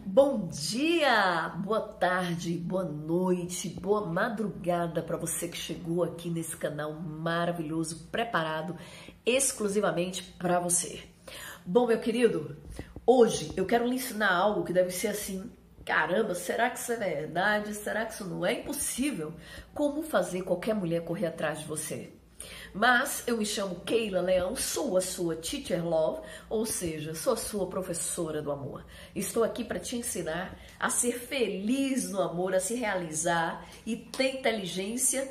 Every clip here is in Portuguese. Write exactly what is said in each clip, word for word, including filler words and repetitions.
Bom dia, boa tarde, boa noite, boa madrugada para você que chegou aqui nesse canal maravilhoso, preparado exclusivamente para você. Bom, meu querido, hoje eu quero lhe ensinar algo que deve ser assim, caramba, será que isso é verdade? Será que isso não é impossível? Como fazer qualquer mulher correr atrás de você? Mas eu me chamo Keila Leão, sou a sua Teacher Love, ou seja, sou a sua professora do amor. Estou aqui para te ensinar a ser feliz no amor, a se realizar e ter inteligência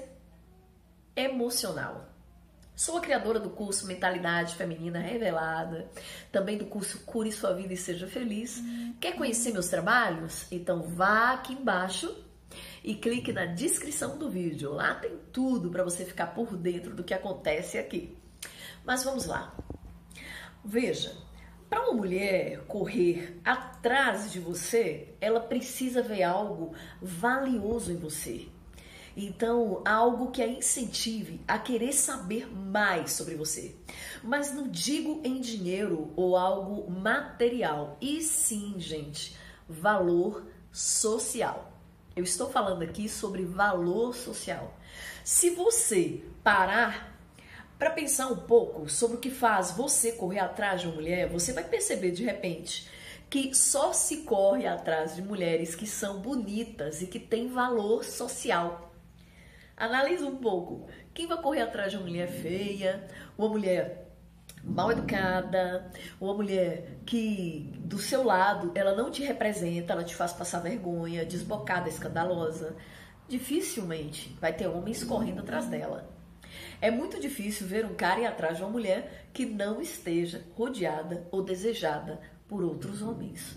emocional. Sou a criadora do curso Mentalidade Feminina Revelada, também do curso Cure Sua Vida e Seja Feliz. Quer conhecer meus trabalhos? Então vá aqui embaixo e clique na descrição do vídeo. Lá tem tudo para você ficar por dentro do que acontece aqui. Mas vamos lá. Veja, para uma mulher correr atrás de você, ela precisa ver algo valioso em você. Então, algo que a incentive a querer saber mais sobre você. Mas não digo em dinheiro ou algo material, e sim, gente, valor social. Eu estou falando aqui sobre valor social. Se você parar para pensar um pouco sobre o que faz você correr atrás de uma mulher, você vai perceber de repente que só se corre atrás de mulheres que são bonitas e que têm valor social. Analisa um pouco. Quem vai correr atrás de uma mulher feia, uma mulher mal educada, uma mulher que do seu lado ela não te representa, ela te faz passar vergonha, desbocada, escandalosa? Dificilmente vai ter homens correndo atrás dela. É muito difícil ver um cara ir atrás de uma mulher que não esteja rodeada ou desejada por outros homens.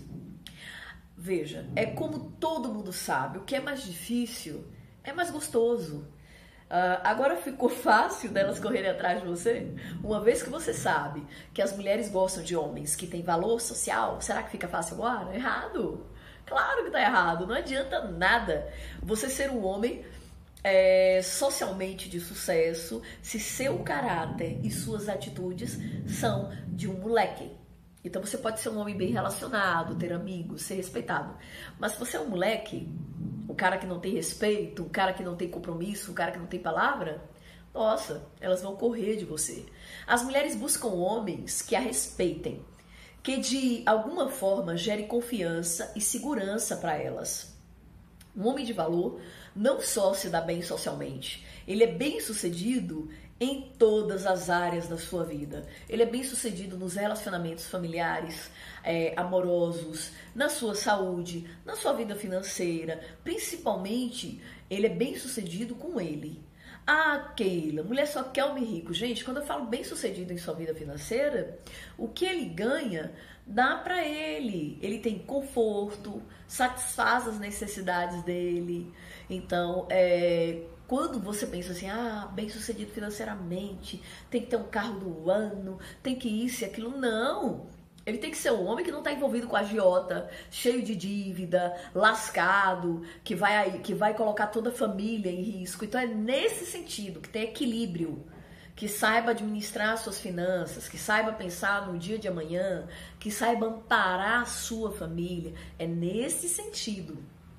Veja, é como todo mundo sabe, o que é mais difícil é mais gostoso. Uh, agora ficou fácil delas correrem atrás de você? Uma vez que você sabe que as mulheres gostam de homens que têm valor social, será que fica fácil agora? Errado! Claro que tá errado, não adianta nada você ser um homem é, socialmente de sucesso se seu caráter e suas atitudes são de um moleque. Então você pode ser um homem bem relacionado, ter amigos, ser respeitado. Mas se você é um moleque, o cara que não tem respeito, o cara que não tem compromisso, o cara que não tem palavra, nossa, elas vão correr de você. As mulheres buscam homens que a respeitem, que de alguma forma gere confiança e segurança para elas. Um homem de valor não só se dá bem socialmente, ele é bem sucedido em todas as áreas da sua vida. Ele é bem sucedido nos relacionamentos familiares, é, amorosos, na sua saúde, na sua vida financeira. Principalmente, ele é bem sucedido com ele. Ah, Keila, mulher só quer homem rico. Gente, quando eu falo bem sucedido em sua vida financeira, o que ele ganha dá pra ele. Ele tem conforto, satisfaz as necessidades dele. Então, é... quando você pensa assim, ah, bem sucedido financeiramente, tem que ter um carro do ano, tem que isso e aquilo, não. Ele tem que ser um homem que não está envolvido com agiota, cheio de dívida, lascado, que vai, que vai colocar toda a família em risco. Então é nesse sentido, que tem equilíbrio, que saiba administrar suas finanças, que saiba pensar no dia de amanhã, que saiba amparar a sua família. É nesse sentido.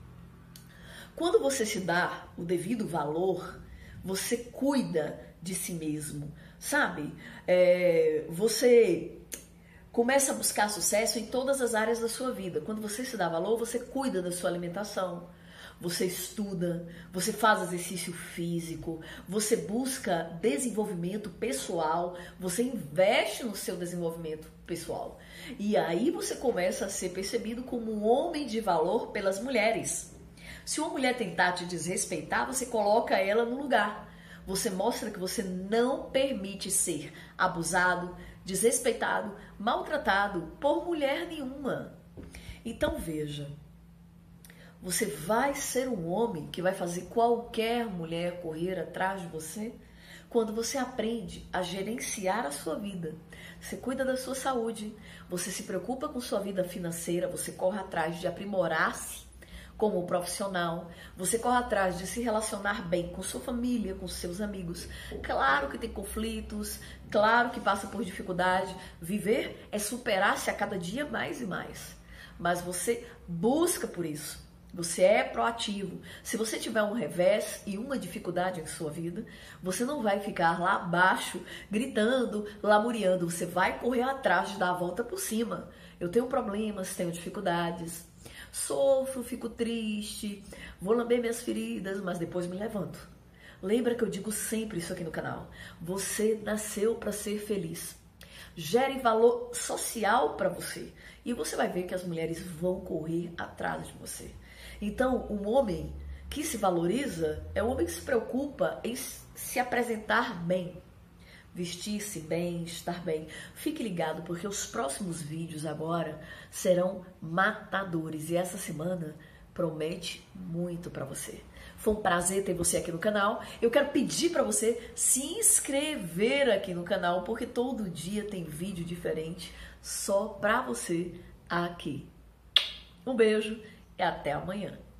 Quando você se dá o devido valor, você cuida de si mesmo, sabe? É, você começa a buscar sucesso em todas as áreas da sua vida. Quando você se dá valor, você cuida da sua alimentação, você estuda, você faz exercício físico, você busca desenvolvimento pessoal, você investe no seu desenvolvimento pessoal. E aí você começa a ser percebido como um homem de valor pelas mulheres. Se uma mulher tentar te desrespeitar, você coloca ela no lugar. Você mostra que você não permite ser abusado, desrespeitado, maltratado por mulher nenhuma. Então veja, você vai ser um homem que vai fazer qualquer mulher correr atrás de você quando você aprende a gerenciar a sua vida. Você cuida da sua saúde, você se preocupa com sua vida financeira, você corre atrás de aprimorar-se como profissional, você corre atrás de se relacionar bem com sua família, com seus amigos. Claro que tem conflitos, claro que passa por dificuldade. Viver é superar-se a cada dia mais e mais. mas você busca por isso. Você é proativo. Se você tiver um revés e uma dificuldade em sua vida, você não vai ficar lá abaixo, gritando, lamuriando. Você vai correr atrás de dar a volta por cima. Eu tenho problemas, tenho dificuldades, sofro, fico triste, vou lamber minhas feridas, mas depois me levanto. Lembra que eu digo sempre isso aqui no canal. Você nasceu para ser feliz. Gere valor social para você. E você vai ver que as mulheres vão correr atrás de você. Então, um homem que se valoriza é um homem que se preocupa em se apresentar bem, vestir-se bem, estar bem. Fique ligado, porque os próximos vídeos agora serão matadores. E essa semana promete muito para você. Foi um prazer ter você aqui no canal. Eu quero pedir para você se inscrever aqui no canal, porque todo dia tem vídeo diferente só para você aqui. Um beijo e até amanhã.